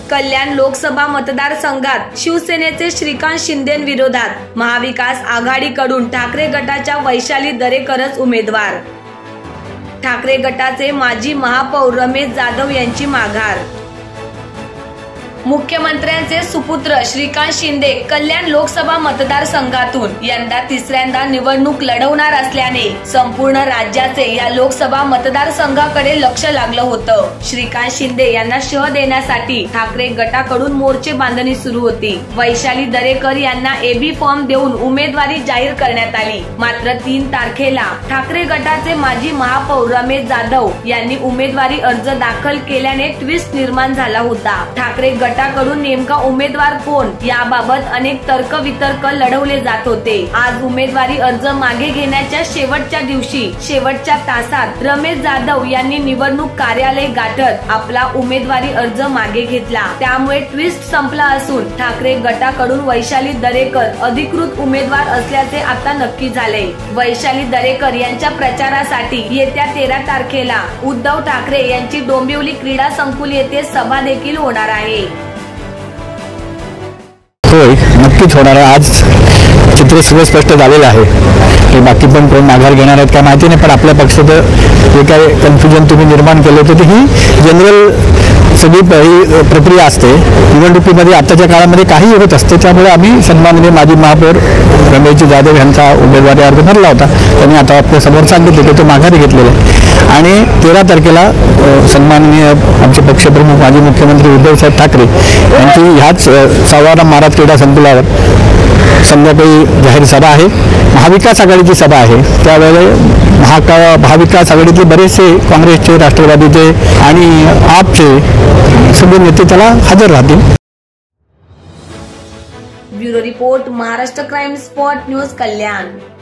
कल्याण लोकसभा मतदारसंघात शिवसेनेचे श्रीकांत शिंदेंविरोधात महाविकास आघाडीकडून ठाकरे गटाच्या वैशाली दरेकरच उमेदवार। ठाकरे गटाचे माजी महापौर रमेश जाधव यांची माघार। मुख्यमंत्र्यांचे सुपुत्र श्रीकांत शिंदे कल्याण लोकसभा मतदारसंघातून यंदा तिसऱ्यांदा निवडणूक लढवणार असल्याने संपूर्ण राज्याचे या लोकसभा मतदारसंघाकडे लक्ष लागलं होतं। श्रीकांत शिंदे यांना शह देण्यासाठी ठाकरे गटाकडून मोर्चे बांधणी सुरू होती। वैशाली दरेकर यांना एबी फॉर्म देऊन उमेदवारी जाहीर करण्यात आली। मात्र 3 तारखेला ठाकरे गटाचे माजी महापौर रमेश जाधव यांनी उमेदवारी अर्ज दाखल केल्याने ट्विस्ट निर्माण झाला होता। ठाकरे गटाकडून नेमका उमेदवार कोण याबाबत अनेक तर्कवितर्क लढवले जात होते। आज उमेदवारी अर्ज मागे घेण्याच्या शेवटच्या दिवशी शेवटच्या तासात रमेश जाधव यांनी निवडणूक कार्यालय गाठत आपला उमेदवारी अर्ज मागे घेतला। त्यामुळे ट्विस्ट संपला असून ठाकरे गटाकडून वैशाली दरेकर अधिकृत उमेदवार असल्याचे आता नक्की झाले। वैशाली दरेकर यांच्या प्रचारासाठी येत्या 13 तारखेला उद्धव ठाकरे यांची डोंबिवली क्रीडा संकुल येथे सभा देखील होणार आहे। होय, नक्कीच होणार आहे। आज चित्र सगळं स्पष्ट झालेलं आहे की बाकी पण कोण माघार घेणार आहेत का माहिती नाही, पण आपल्या पक्षाचं जे काही कन्फ्युजन तुम्ही निर्माण केलं होतं ही जनरल सगळी प्रक्रिया असते निवडणुकीमध्ये। आताच्या काळामध्ये काही होत असते, त्यामुळे आम्ही सन्माननीय माजी महापौर रमेश जाधव यांचा उमेदवारी अर्ज भरला होता। त्यांनी आता आपल्या समोर सांगितले की तो माघारी घेतलेला आहे आणि 13 तारखेला सन्माननीय आमचे पक्षप्रमुख माजी मुख्यमंत्री उद्धवसाहेब ठाकरे यांची ह्याच सावरा महाराज क्रीडा संकुलावर संध्याकाळी जाहीर सभा आहे। महाविकास आघाडीची सभा आहे, त्यावेळेला महाविकास आघाडीतले बरेचसे काँग्रेसचे, राष्ट्रवादीचे आणि आपचे सगळे नेते त्याला हजर राहतील। Bureau report, Maharashtra crime spot news, कल्याण।